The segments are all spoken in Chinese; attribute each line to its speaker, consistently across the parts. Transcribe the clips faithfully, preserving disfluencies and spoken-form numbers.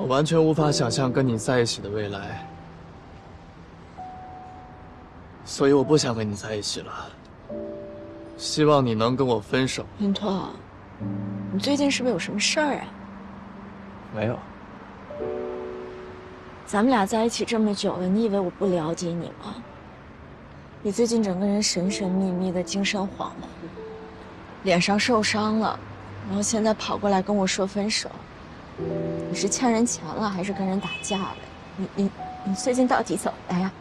Speaker 1: 我完全无法想象跟你在一起的未来，所以我不想跟你在一起了。希望你能跟我分手。
Speaker 2: 云拓，你最近是不是有什么事儿啊？
Speaker 1: 没有。
Speaker 2: 咱们俩在一起这么久了，你以为我不了解你吗？你最近整个人神神秘秘的，精神恍惚，脸上受伤了，然后现在跑过来跟我说分手。你是欠人钱了，还是跟人打架了？你你你最近到底怎么了呀？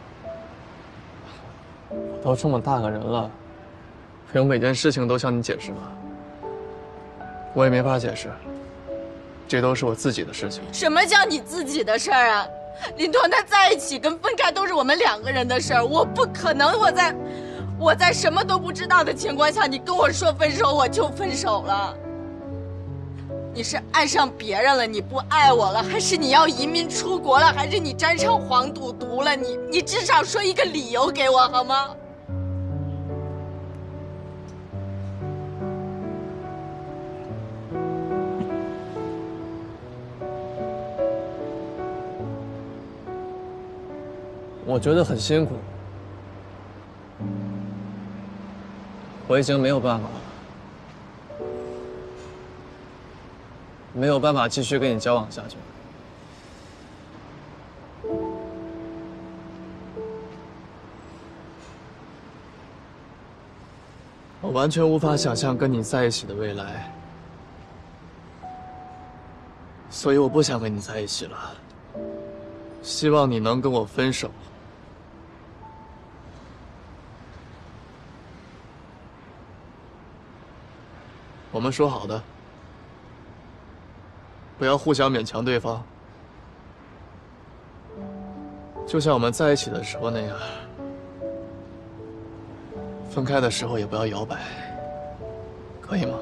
Speaker 1: 我都这么大个人了，还有每件事情都向你解释吗？我也没法解释，这都是我自己的事情。
Speaker 2: 什么叫你自己的事儿啊？林拓，他在一起跟分开都是我们两个人的事儿，我不可能我在我在什么都不知道的情况下，你跟我说分手我就分手了。你是爱上别人了，你不爱我了，还是你要移民出国了，还是你沾上黄赌毒了？你你至少说一个理由给我好吗？
Speaker 1: 我觉得很辛苦，我已经没有办法了，没有办法继续跟你交往下去。我完全无法想象跟你在一起的未来，所以我不想跟你在一起了。希望你能跟我分手。我们说好的，不要互相勉强对方，就像我们在一起的时候那样，分开的时候也不要摇摆，可以吗？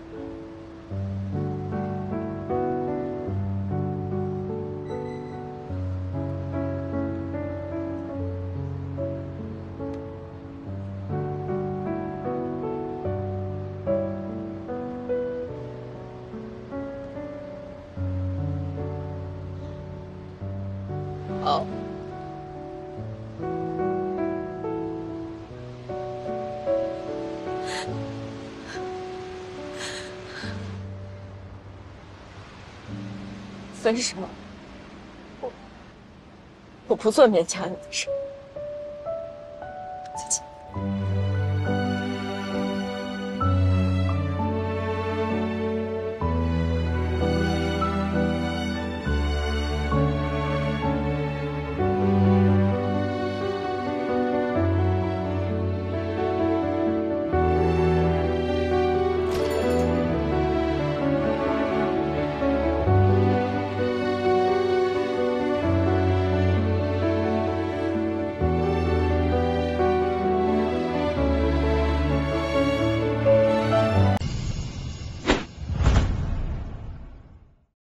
Speaker 2: 好。分手，我我不做勉强你的事。